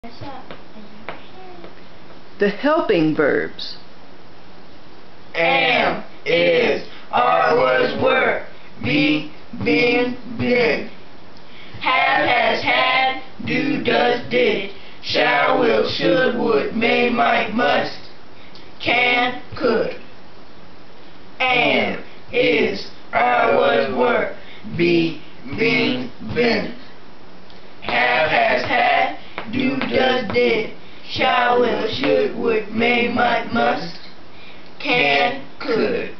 The helping verbs. Am, is, are, was, were, be, been, been. Have, has, had, do, does, did. Shall, will, should, would, may, might, must. Can, could. Am, is, are, was, were, be, been, been. Have, has, had, do, does, did. Shall, will, should, would, may, might, must. Can, could.